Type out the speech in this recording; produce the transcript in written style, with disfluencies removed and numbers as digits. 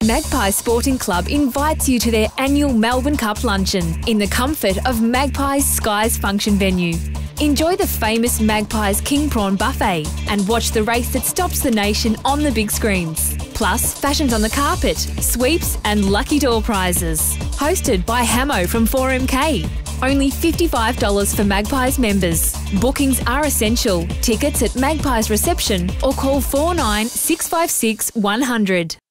Magpies Sporting Club invites you to their annual Melbourne Cup Luncheon in the comfort of Magpies Skys Function Venue. Enjoy the famous Magpies King Prawn buffet and watch the race that stops the nation on the big screens. Plus, fashions on the carpet, sweeps and lucky door prizes. Hosted by Hammo from 4MK. Only $55 for Magpies members. Bookings are essential. Tickets at Magpies Reception or call 49 656 100.